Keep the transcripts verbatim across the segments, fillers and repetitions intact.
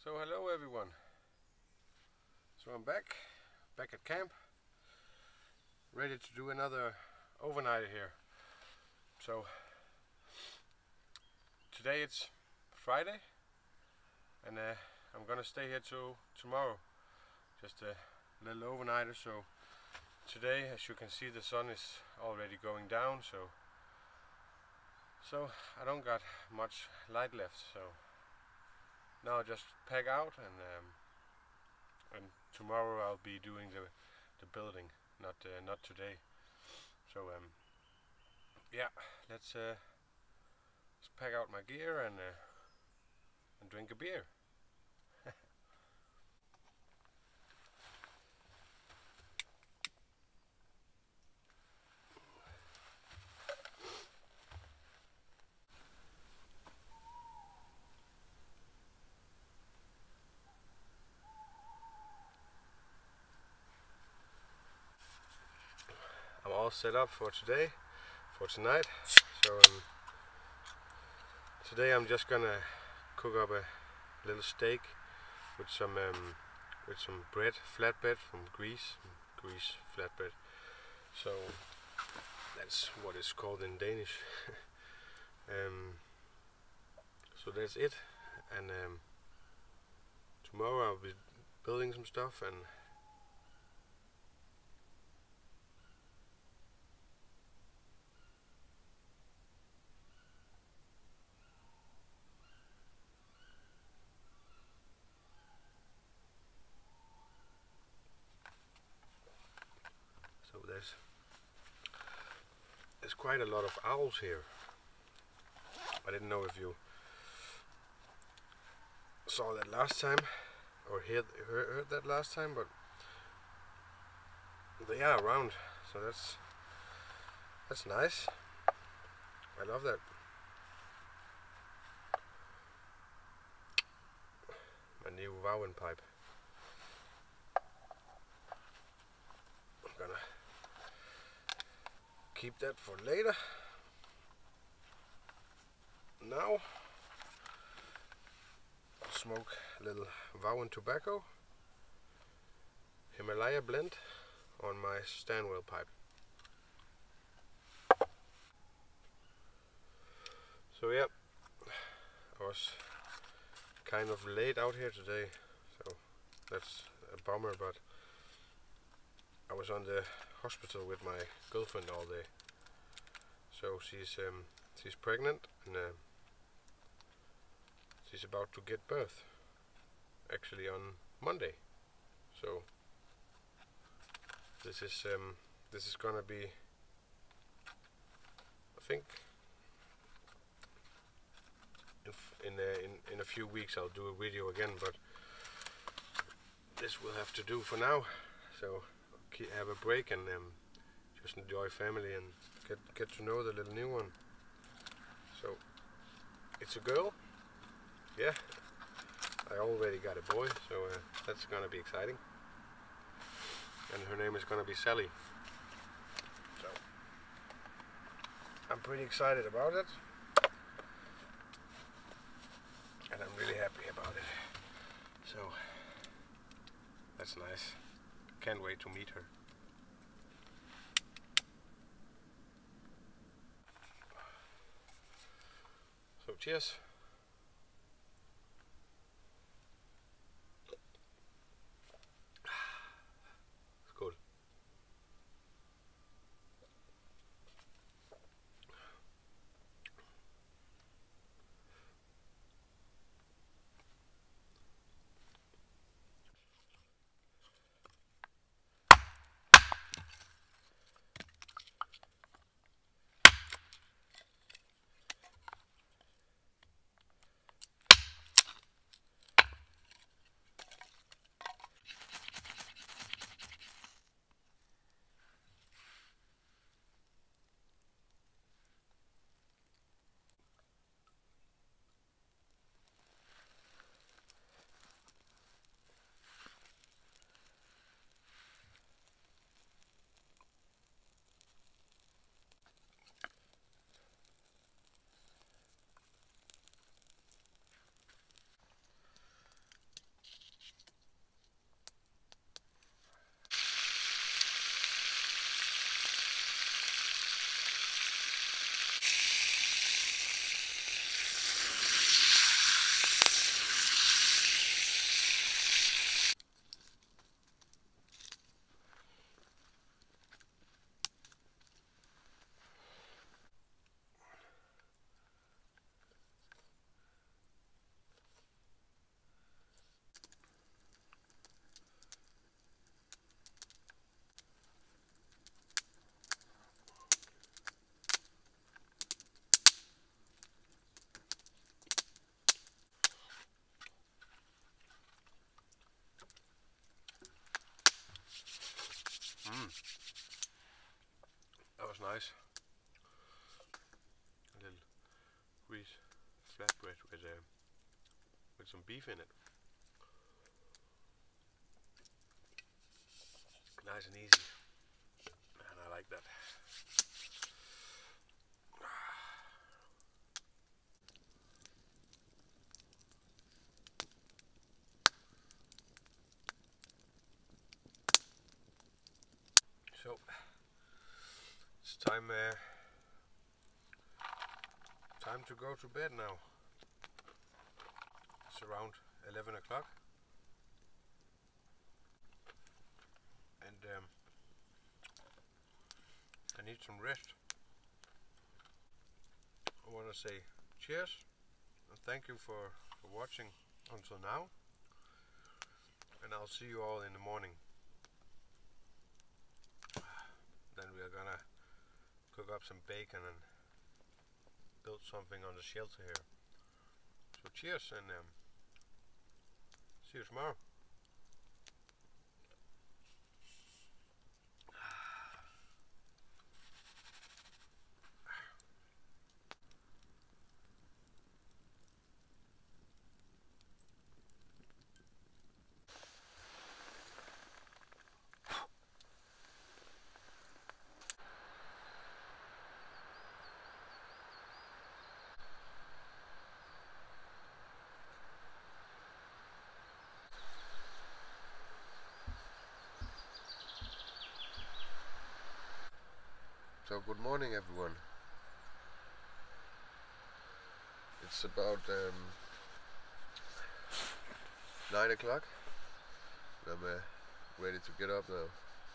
So hello everyone. So I'm back, back at camp, ready to do another overnight here. So today it's Friday, and uh, I'm gonna stay here till tomorrow. Just a little overnighter. So today, as you can see, the sun is already going down. So so I don't got much light left. So now I just pack out, and um, and tomorrow I'll be doing the the building, not uh, not today. So um, yeah, let's uh, let's pack out my gear and uh, and drink a beer. I'm all set up for today, for tonight. So um, today I'm just gonna cook up a little steak with some um, with some bread, flatbread from Greece, Greece flatbread. So that's what it's called in Danish. um, so that's it, and um, tomorrow I'll be building some stuff and. So there's there's quite a lot of owls here. I didn't know if you saw that last time or heard, heard, heard that last time, but they are around, so that's that's nice. I love that. My new vowing pipe. I'm gonna keep that for later. Now I'll smoke a little vowing tobacco Himalaya blend on my Stanley pipe. So yeah, I was kind of late out here today, so that's a bummer, but I was on the hospital with my girlfriend all day. So she's um, she's pregnant, and uh, she's about to get birth, actually on Monday. So this is um, this is gonna be, I think, in in, uh, in in a few weeks I'll do a video again, but this will have to do for now. So I'll have a break and um, just enjoy family and get get to know the little new one. So it's a girl. Yeah, I already got a boy, so uh, that's gonna be exciting. And her name is gonna be Sally. So I'm pretty excited about it, and I'm really happy about it. So that's nice. Can't wait to meet her. So cheers. It's good. Mm. That was nice. A little grease flatbread with uh, with some beef in it. Nice and easy, and I like that. So it's time uh, time to go to bed now. It's around eleven o'clock, and um, I need some rest. I want to say cheers and thank you for, for watching until now, and I'll see you all in the morning. Then we are gonna cook up some bacon and build something on the shelter here. So cheers, and um, see you tomorrow. So good morning everyone. It's about um, nine o'clock. I'm uh, ready to get up now.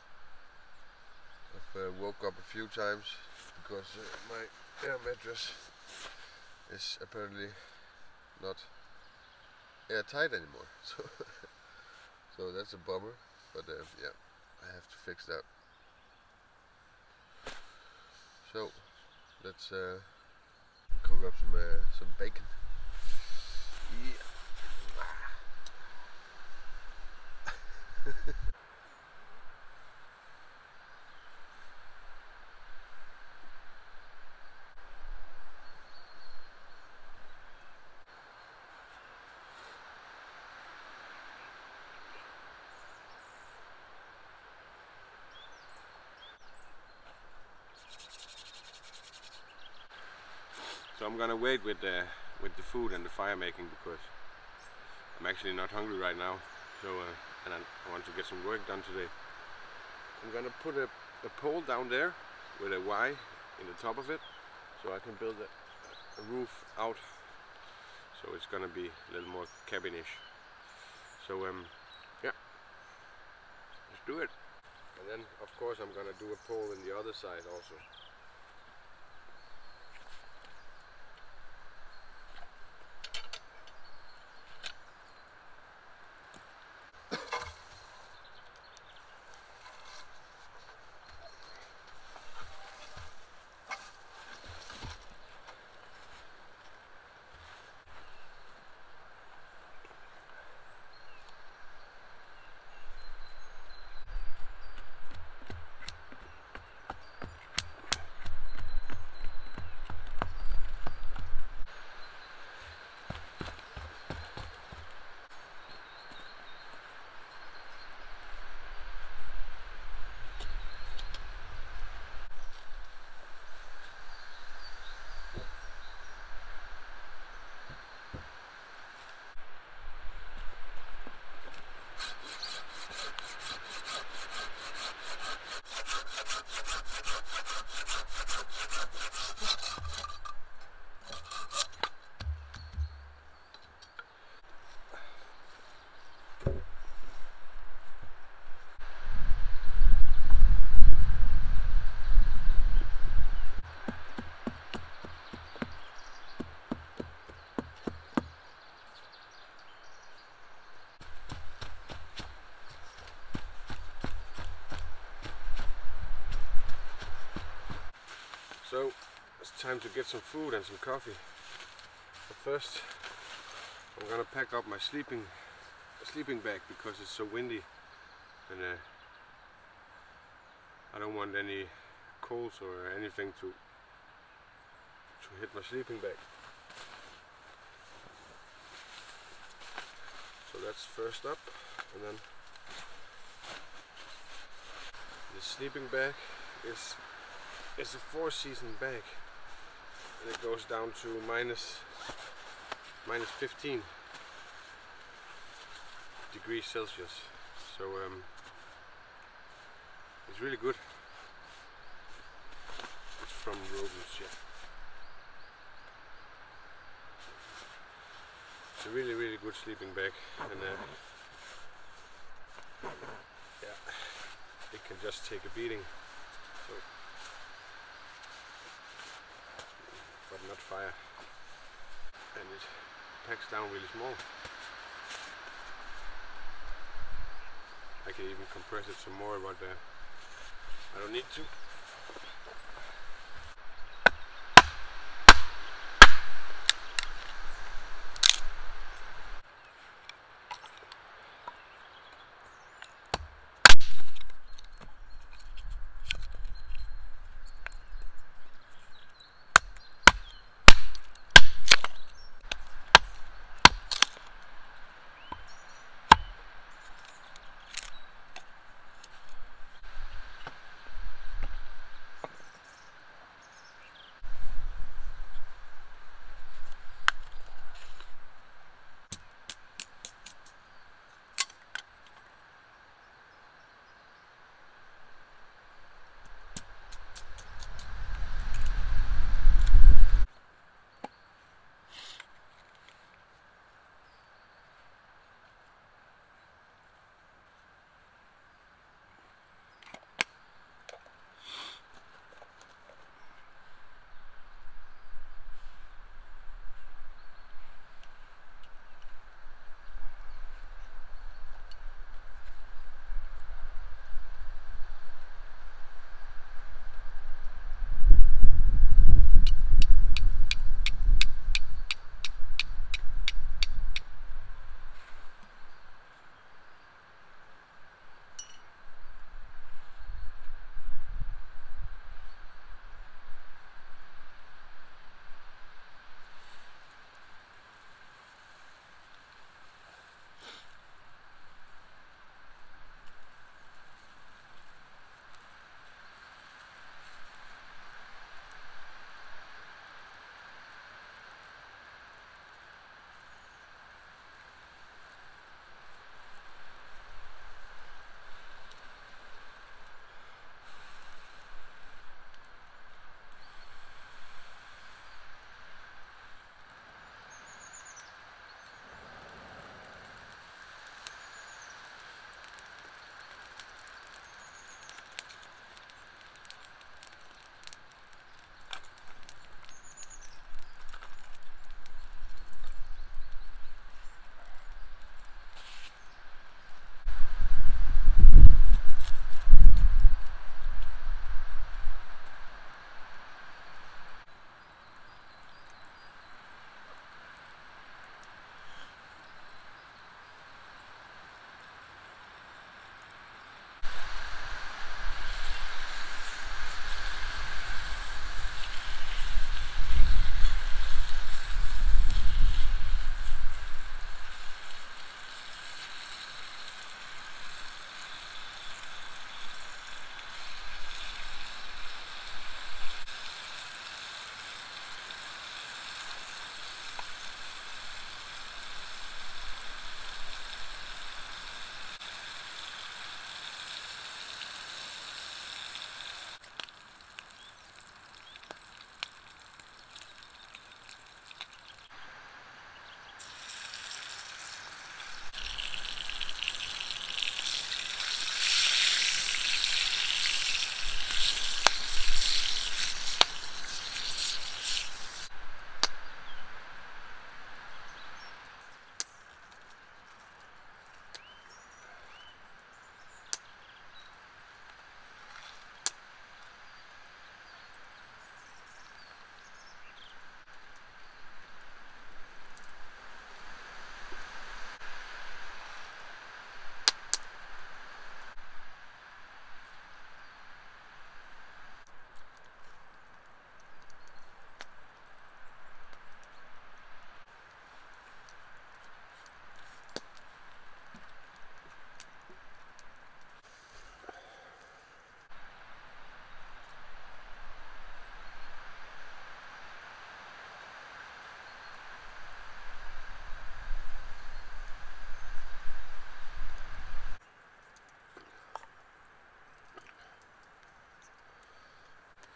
I've uh, woke up a few times because uh, my air mattress is apparently not airtight anymore. So, so that's a bummer. But uh, yeah, I have to fix that. So let's uh, cook up some uh, some bacon. Yeah. So I'm gonna wait with the with the food and the fire making because I'm actually not hungry right now. So uh, and I, I want to get some work done today. I'm gonna put a, a pole down there with a Y in the top of it, so I can build a, a roof out. So it's gonna be a little more cabinish. So um yeah, let's do it. And then of course I'm gonna do a pole in the other side also. So it's time to get some food and some coffee. But first I'm gonna pack up my sleeping sleeping bag because it's so windy, and uh, I don't want any coals or anything to to hit my sleeping bag. So that's first up, and then the sleeping bag is is a four season bag, and it goes down to minus minus fifteen degrees Celsius. So um, it's really good. It's from Rodents, yeah. It's a really, really good sleeping bag, and uh, yeah, it can just take a beating. So, but not fire, and it packs down really small. I can even compress it some more, but uh, I don't need to.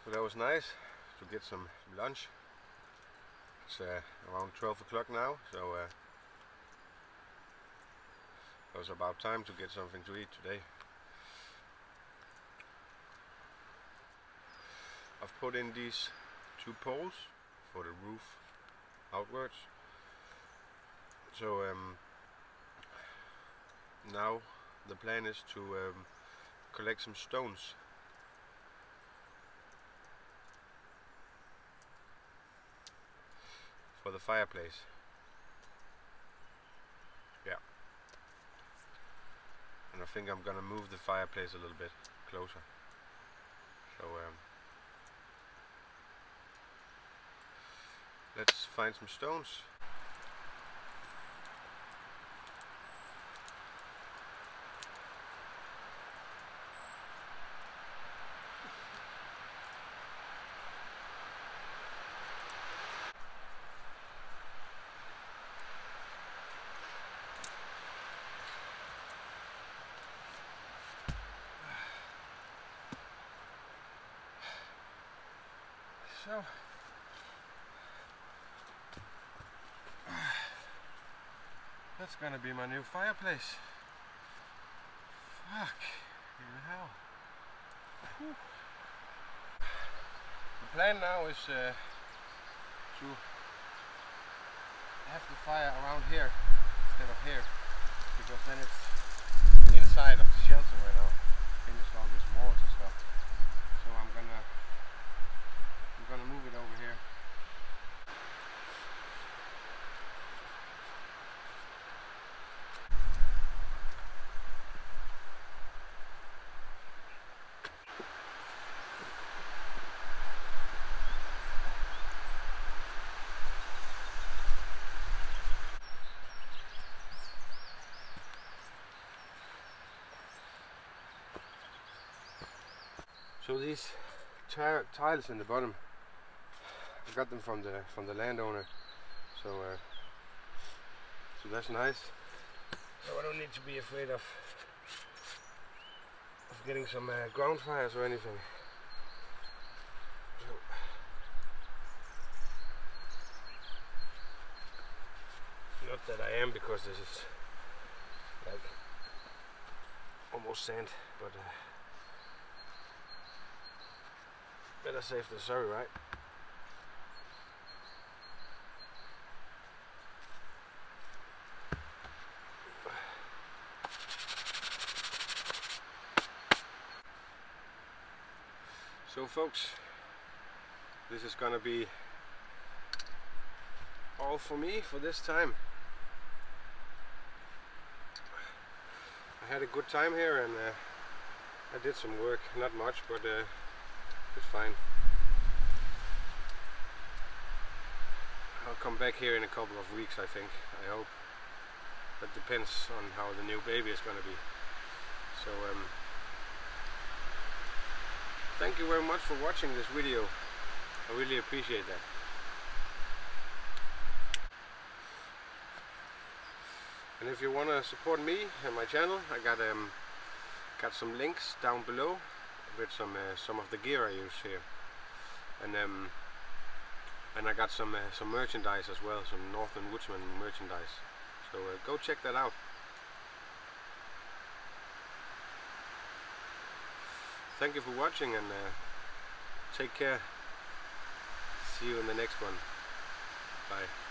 So that was nice to get some lunch. It's uh, around twelve o'clock now, so uh, it was about time to get something to eat today. I've put in these two poles for the roof outwards. So um, now the plan is to um, collect some stones. For the fireplace. Yeah. And I think I'm gonna move the fireplace a little bit closer. So um, let's find some stones. So that's gonna be my new fireplace. Fuck in hell. Whew. The plan now is uh, to have the fire around here instead of here, because then it's inside of the shelter right now. Finished all these walls and stuff. So I'm gonna I'm gonna move it over here. So these tiles in the bottom, I got them from the from the landowner, so uh, so that's nice. So I don't need to be afraid of of getting some uh, ground fires or anything. So, not that I am, because this is like almost sand, but uh, better safe than sorry, right? So folks, this is gonna be all for me for this time. I had a good time here, and uh, I did some work, not much, but uh, it's fine. I'll come back here in a couple of weeks, I think, I hope. That depends on how the new baby is gonna be. So um, thank you very much for watching this video. I really appreciate that. And if you wanna support me and my channel, I got um got some links down below with some uh, some of the gear I use here, and um and I got some uh, some merchandise as well, some Northern Woodsmen merchandise. So uh, go check that out. Thank you for watching, and uh, take care. See you in the next one. Bye.